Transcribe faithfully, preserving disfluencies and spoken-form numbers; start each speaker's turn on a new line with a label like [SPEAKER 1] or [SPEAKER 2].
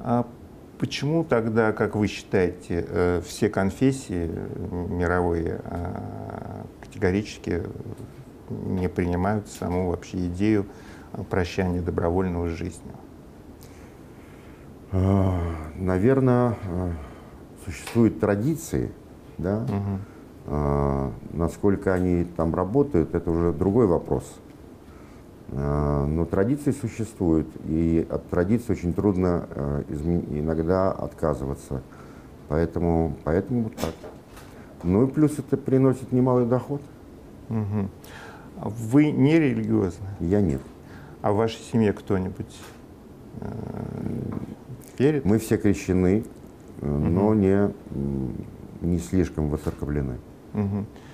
[SPEAKER 1] А почему тогда, как вы считаете, все конфессии мировые категорически не принимают саму вообще идею прощания добровольного с жизнью?
[SPEAKER 2] Наверное, существуют традиции, да?
[SPEAKER 1] Угу.
[SPEAKER 2] Насколько они там работают, это уже другой вопрос. Но традиции существуют, и от традиций очень трудно иногда отказываться. Поэтому, поэтому вот так. Ну и плюс это приносит немалый доход.
[SPEAKER 1] Угу. Вы не религиозны?
[SPEAKER 2] Я нет.
[SPEAKER 1] А в вашей семье кто-нибудь э, верит?
[SPEAKER 2] Мы все крещены, но угу. не, не слишком воцерковлены.
[SPEAKER 1] Угу.